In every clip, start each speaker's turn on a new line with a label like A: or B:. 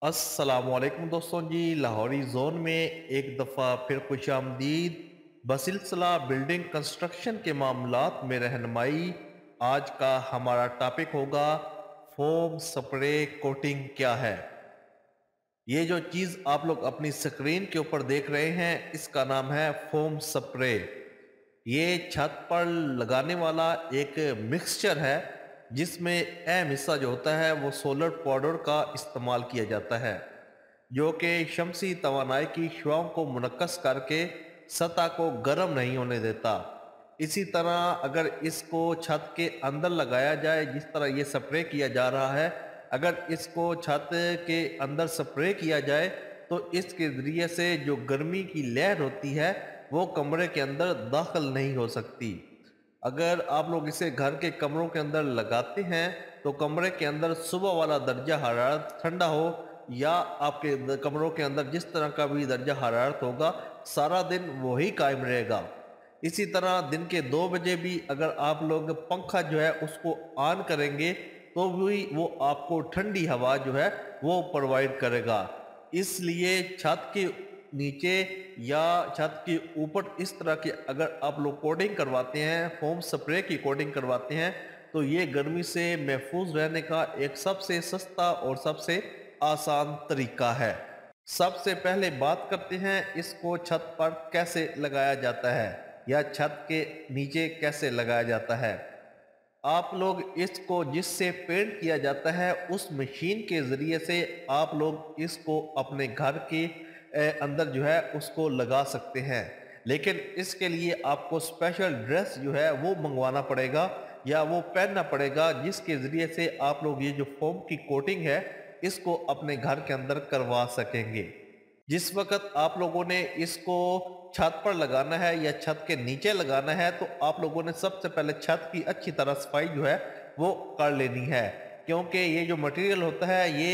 A: अस्सलामुअलैकुम दोस्तों जी। लाहौरी जोन में एक दफ़ा फिर खुशामदीद। बसिलसिला बिल्डिंग कंस्ट्रक्शन के मामलात में रहनुमाई। आज का हमारा टॉपिक होगा फोम स्प्रे कोटिंग क्या है। ये जो चीज़ आप लोग अपनी स्क्रीन के ऊपर देख रहे हैं इसका नाम है फोम स्प्रे। ये छत पर लगाने वाला एक मिक्सचर है जिसमें अहम हिस्सा जो होता है वो सोलर पाउडर का इस्तेमाल किया जाता है, जो कि शमसी तवानाई की शुआओं को मुनक्कस करके सतह को गर्म नहीं होने देता। इसी तरह अगर इसको छत के अंदर लगाया जाए, जिस तरह ये स्प्रे किया जा रहा है, अगर इसको छत के अंदर स्प्रे किया जाए तो इसके ज़रिए से जो गर्मी की लहर होती है वो कमरे के अंदर दाखिल नहीं हो सकती। अगर आप लोग इसे घर के कमरों के अंदर लगाते हैं तो कमरे के अंदर सुबह वाला दर्जा हरारत ठंडा हो या आपके कमरों के अंदर जिस तरह का भी दर्जा हरारत होगा सारा दिन वही कायम रहेगा। इसी तरह दिन के 2 बजे भी अगर आप लोग पंखा जो है उसको ऑन करेंगे तो भी वो आपको ठंडी हवा जो है वो प्रोवाइड करेगा। इसलिए छत के नीचे या छत के ऊपर इस तरह की अगर आप लोग कोटिंग करवाते हैं, फोम स्प्रे की कोटिंग करवाते हैं, तो ये गर्मी से महफूज रहने का एक सबसे सस्ता और सबसे आसान तरीका है। सबसे पहले बात करते हैं इसको छत पर कैसे लगाया जाता है या छत के नीचे कैसे लगाया जाता है। आप लोग इसको जिससे पेंट किया जाता है उस मशीन के ज़रिए से आप लोग इसको अपने घर के अंदर जो है उसको लगा सकते हैं, लेकिन इसके लिए आपको स्पेशल ड्रेस जो है वो मंगवाना पड़ेगा या वो पहनना पड़ेगा, जिसके ज़रिए से आप लोग ये जो फोम की कोटिंग है इसको अपने घर के अंदर करवा सकेंगे। जिस वक़्त आप लोगों ने इसको छत पर लगाना है या छत के नीचे लगाना है तो आप लोगों ने सबसे पहले छत की अच्छी तरह सफाई जो है वो कर लेनी है, क्योंकि ये जो मटेरियल होता है ये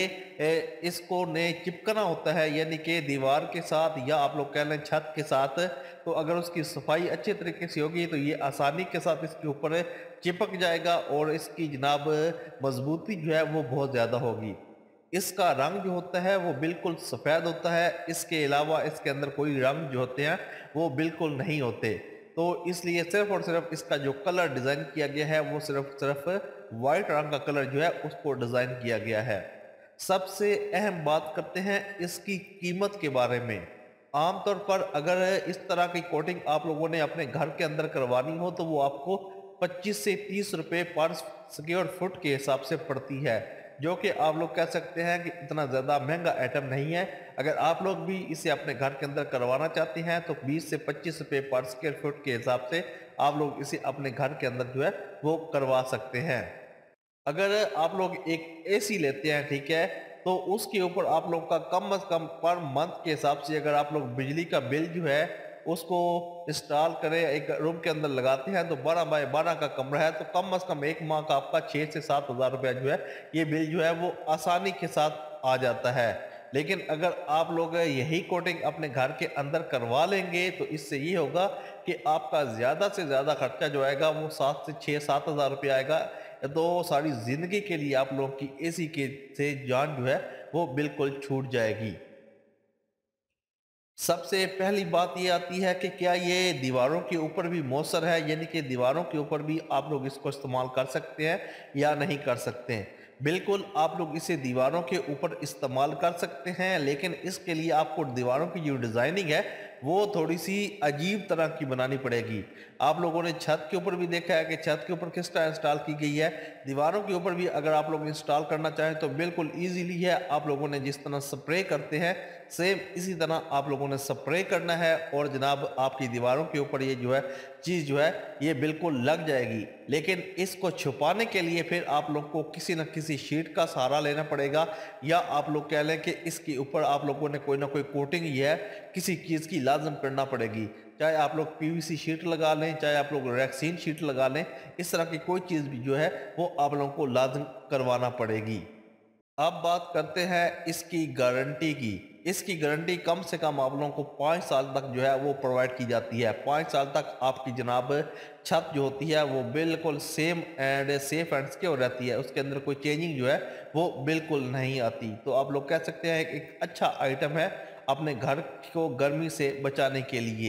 A: इसको ने चिपकना होता है, यानी कि दीवार के साथ या आप लोग कह लें छत के साथ। तो अगर उसकी सफाई अच्छे तरीके से होगी तो ये आसानी के साथ इसके ऊपर चिपक जाएगा और इसकी जनाब मजबूती जो है वो बहुत ज़्यादा होगी। इसका रंग जो होता है वो बिल्कुल सफ़ेद होता है, इसके अलावा इसके अंदर कोई रंग जो होते हैं वो बिल्कुल नहीं होते। तो इसलिए सिर्फ और सिर्फ इसका जो कलर डिज़ाइन किया गया है वो सिर्फ वाइट रंग का कलर जो है उसको डिज़ाइन किया गया है। सबसे अहम बात करते हैं इसकी कीमत के बारे में। आमतौर पर अगर इस तरह की कोटिंग आप लोगों ने अपने घर के अंदर करवानी हो तो वो आपको 25 से 30 रुपये पर स्क्वायर फुट के हिसाब से पड़ती है, जो कि आप लोग कह सकते हैं कि इतना ज़्यादा महंगा आइटम नहीं है। अगर आप लोग भी इसे अपने घर के अंदर करवाना चाहते हैं तो 20 से 25 रुपये पर स्क्वायर फुट के हिसाब से आप लोग इसे अपने घर के अंदर जो है वो करवा सकते हैं। अगर आप लोग एक एसी लेते हैं, ठीक है, तो उसके ऊपर आप लोग का कम से कम पर मंथ के हिसाब से अगर आप लोग बिजली का बिल जो है उसको इंस्टॉल करें, एक रूम के अंदर लगाते हैं तो 12 बाय 12 का कमरा है तो कम से कम एक माह का आपका 6 से 7 हज़ार रुपया जो है ये बिल जो है वो आसानी के साथ आ जाता है। लेकिन अगर आप लोग यही कोटिंग अपने घर के अंदर करवा लेंगे तो इससे ये होगा कि आपका ज़्यादा से ज़्यादा खर्चा जो आएगा वो 7 से 6-7 हज़ार रुपया आएगा। तो सारी ज़िंदगी के लिए आप लोग की एसी के से जान जो है वो बिल्कुल छूट जाएगी। सबसे पहली बात ये आती है कि क्या ये दीवारों के ऊपर भी मौसर है, यानी कि दीवारों के ऊपर भी आप लोग इसको इस्तेमाल कर सकते हैं या नहीं कर सकते हैं। बिल्कुल आप लोग इसे दीवारों के ऊपर इस्तेमाल कर सकते हैं, लेकिन इसके लिए आपको दीवारों की जो डिज़ाइनिंग है वो थोड़ी सी अजीब तरह की बनानी पड़ेगी। आप लोगों ने छत के ऊपर भी देखा है कि छत के ऊपर किस तरह इंस्टॉल की गई है। दीवारों के ऊपर भी अगर आप लोग इंस्टॉल करना चाहें तो बिल्कुल ईजीली है। आप लोगों ने जिस तरह स्प्रे करते हैं सेम इसी तरह आप लोगों ने स्प्रे करना है और जनाब आपकी दीवारों के ऊपर ये जो है चीज़ जो है ये बिल्कुल लग जाएगी। लेकिन इसको छुपाने के लिए फिर आप लोग को किसी न किसी शीट का सहारा लेना पड़ेगा, या आप लोग कह लें कि इसके ऊपर आप लोगों ने कोई ना कोई कोटिंग ही है किसी चीज़ की लाजम करना पड़ेगी। चाहे आप लोग पीवीसी शीट लगा लें, चाहे आप लोग रेक्सीन शीट लगा लें, इस तरह की कोई चीज़ भी जो है वो आप लोगों को लाजम करवाना पड़ेगी। अब बात करते हैं इसकी गारंटी की। इसकी गारंटी कम से कम आप लोगों को 5 साल तक जो है वो प्रोवाइड की जाती है। 5 साल तक आपकी जनाब छत जो होती है वो बिल्कुल same and safe and secure रहती है, उसके अंदर कोई चेंजिंग जो है वो बिल्कुल नहीं आती। तो आप लोग कह सकते हैं एक अच्छा आइटम है अपने घर को गर्मी से बचाने के लिए।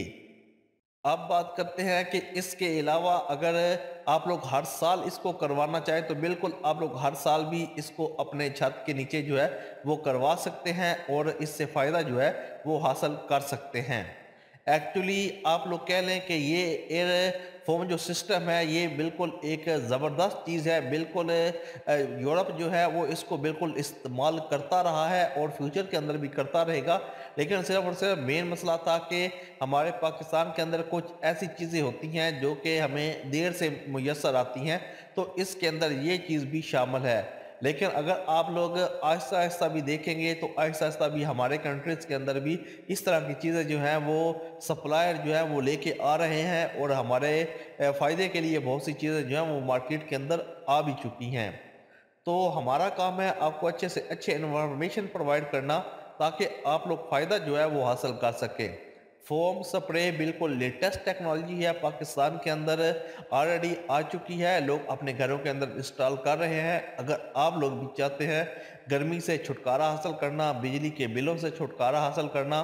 A: अब बात करते हैं कि इसके अलावा अगर आप लोग हर साल इसको करवाना चाहें तो बिल्कुल आप लोग हर साल भी इसको अपने छत के नीचे जो है वो करवा सकते हैं और इससे फ़ायदा जो है वो हासिल कर सकते हैं। एक्चुअली आप लोग कह लें कि ये एयर फोम जो सिस्टम है ये बिल्कुल एक ज़बरदस्त चीज़ है। बिल्कुल यूरोप जो है वो इसको बिल्कुल इस्तेमाल करता रहा है और फ्यूचर के अंदर भी करता रहेगा। लेकिन सिर्फ और सिर्फ मेन मसला था कि हमारे पाकिस्तान के अंदर कुछ ऐसी चीज़ें होती हैं जो कि हमें देर से मुयस्सर आती हैं, तो इसके अंदर ये चीज़ भी शामिल है। लेकिन अगर आप लोग आहिस्ता आहिस्ता भी देखेंगे तो आहिस्ता आहिस्ता भी हमारे कंट्रीज़ के अंदर भी इस तरह की चीज़ें जो हैं वो सप्लायर जो है वो लेके आ रहे हैं और हमारे फ़ायदे के लिए बहुत सी चीज़ें जो हैं वो मार्केट के अंदर आ भी चुकी हैं। तो हमारा काम है आपको अच्छे से अच्छे इन्फॉर्मेशन प्रोवाइड करना ताकि आप लोग फ़ायदा जो है वो हासिल कर सकें। फोम स्प्रे बिल्कुल लेटेस्ट टेक्नोलॉजी है, पाकिस्तान के अंदर ऑलरेडी आ चुकी है, लोग अपने घरों के अंदर इंस्टॉल कर रहे हैं। अगर आप लोग भी चाहते हैं गर्मी से छुटकारा हासिल करना, बिजली के बिलों से छुटकारा हासिल करना,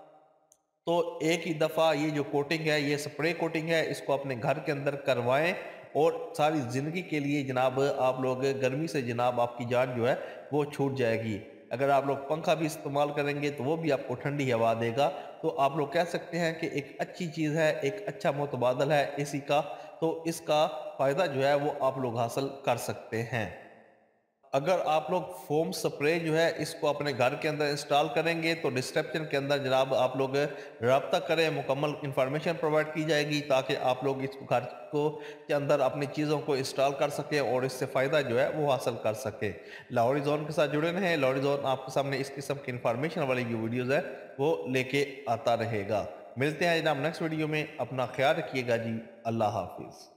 A: तो एक ही दफ़ा ये जो कोटिंग है, ये स्प्रे कोटिंग है, इसको अपने घर के अंदर करवाएं और सारी ज़िंदगी के लिए जनाब आप लोग गर्मी से जनाब आपकी जान जो है वो छूट जाएगी। अगर आप लोग पंखा भी इस्तेमाल करेंगे तो वो भी आपको ठंडी हवा देगा। तो आप लोग कह सकते हैं कि एक अच्छी चीज़ है, एक अच्छा मुतबादल है एसी का, तो इसका फ़ायदा जो है वो आप लोग हासिल कर सकते हैं। अगर आप लोग फोम स्प्रे जो है इसको अपने घर के अंदर इंस्टॉल करेंगे तो डिस्क्रिप्शन के अंदर जनाब आप लोग रब्ता करें, मुकम्मल इंफॉर्मेशन प्रोवाइड की जाएगी ताकि आप लोग इस घर को के अंदर अपनी चीज़ों को इंस्टॉल कर सकें और इससे फ़ायदा जो है वो हासिल कर सकें। लाहौरी जोन के साथ जुड़े रहें। लाहौरी जोन आपके सामने इस किस्म की इंफॉर्मेशन वाली जो वीडियोज़ है वो लेके आता रहेगा। मिलते हैं जनाब नेक्स्ट वीडियो में। अपना ख्याल रखिएगा जी। अल्लाह हाफिज़।